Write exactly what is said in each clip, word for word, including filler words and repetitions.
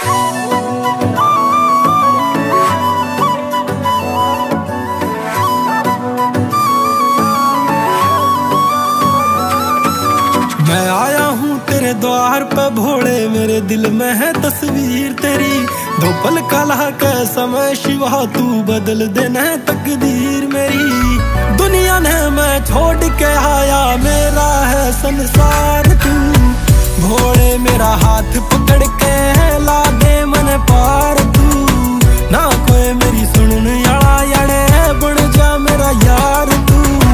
मैं आया हूँ तेरे द्वार पे भोले, मेरे दिल में है तस्वीर तेरी। दो पल का लहका समय शिवा, तू बदल देना तकदीर मेरी। दुनिया ने मैं छोड़ के आया, मेरा है संसार तू। भोले मेरा हाथ पकड़ के ला दे मन पार तू। ना कोई मेरी सुनने वाला यारे, बन जा मेरा यार तू।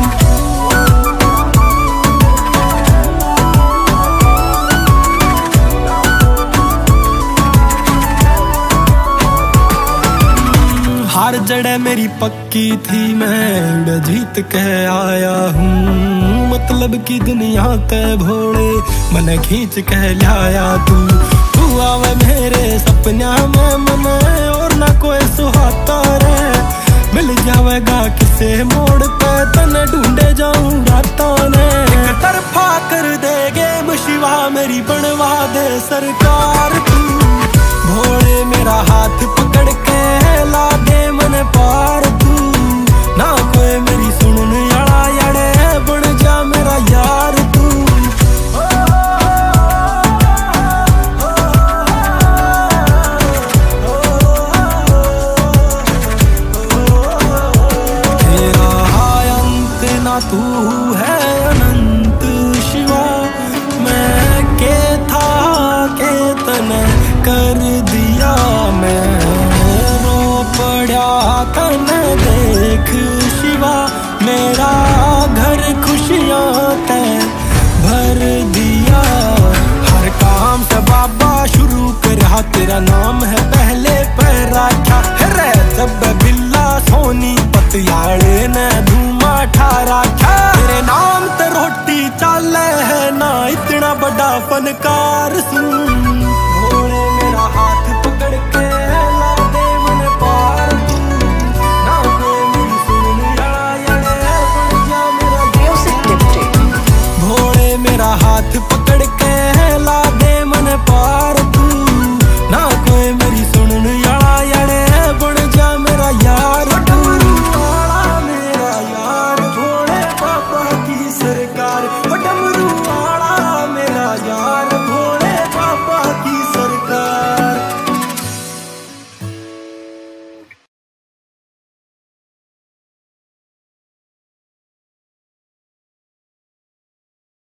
हार जड़े मेरी पक्की थी, मैं जीत के आया हूँ। मतलब की दुनिया ते भोले मन खींच के लाया तू। तू आवे मेरे सपना में मन, और ना कोई सुहाता रे। मिल जावेगा किसे मोड़ पे, तने ढूंढे जाऊं रातों ने। एक तरफा कर देगे शिवा, मेरी बनवा दे सरकार तू। भोले मेरा हाथ पकड़ के ला दे मन पार तू। ना कोई मेरी सुनने वाला यारे, बन जा मेरा यार तू। तेरा अंत ना तू है अनंत शिवा। मैं के था के तने कर दिया, मैं रो पड़ा तने देख शिवा। मेरा घर खुशियाँ ते भर दिया। हर काम से बाबा शुरू करा, तेरा नाम है पहले पर रखा है। जब बिल्ला सोनी पतियाले ने धूमा ठारा था। तेरे नाम ते रोटी चाले है ना, इतना बड़ा फनकार सुन।